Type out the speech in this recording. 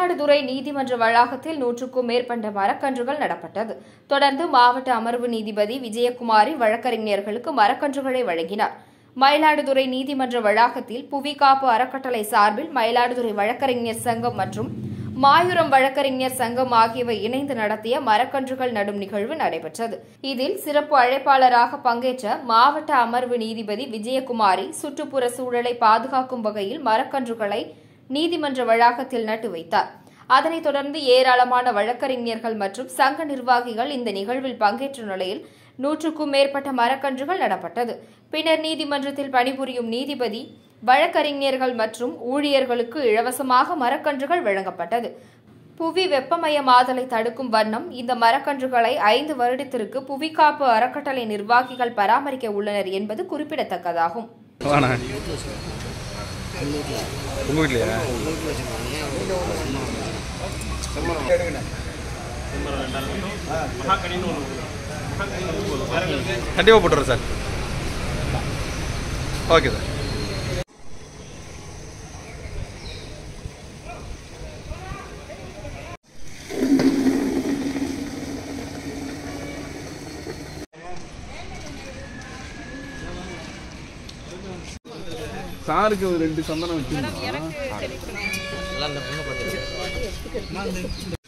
மயிலாடுதுறை நீதிமன்ற வளாகத்தில் 100க்கும் மேற்பட்ட மரக்கன்றுகள் நடப்பட்டது. தொடர்ந்து மாவட்ட அமர்வு நீதிபதி விஜயகுமாரி வழக்கறிஞர்களுக்கு மரக்கன்றுகளை வழங்கினார். மயிலாடுதுறை நீதிமன்ற வளாகத்தில் புவிகாப்பு அறக்கட்டளை சார்பில் மயிலாடுதுறை வழக்கறிஞர் சங்கம் மற்றும் மாயூரம் வழக்கறிஞர் சங்கம் ஆகியவை இணைந்து நடத்திய மரக்கன்றுகள் நடும் நிகழ்வு நடைபெற்றது. இதில் சிறப்பு அழைப்பாளராக பங்கேற்ற மாவட்ட அமர்வு நீதிபதி விஜயகுமாரி சுற்றுப்புற சூழலை பாதுகாக்கும் வகையில் மரக்கன்றுகளை நீதிமன்ற வளாகத்தில் நட்டு வைத்தார். அதனைத் தொடர்ந்து ஏராளமான வழக்கறிஞர்கள் மற்றும் சங்க நிர்வாகிகள் இந்த நிகழ்வில் பங்கேற்ற நிலையில் 100க்கும் மேற்பட்ட மரக்கன்றுகள் நடப்பட்டது. பின்னர் நீதிமன்றத்தில் பணிபுரியும் நீதிபதி, வழக்கறிஞர்கள் மற்றும் ஊழியர்களுக்கு இலவசமாக மரக்கன்றுகள் வழங்கப்பட்டது. புவி வெப்பமயமாதலை தடுக்கும் வண்ணம் இந்த மரக்கன்றுகளை 5 வருடத்திற்கு புவிகாப்பு அறக்கட்டளை நிர்வாகிகள் பராமரிக்க உள்ளனர் என்பது குறிப்பிடத்தக்கதாகும். கண்டிப்பா போட்டுறேன் சார். Okay sir. சாருக்கு 2 சந்தனம் வச்சுருந்தோம்.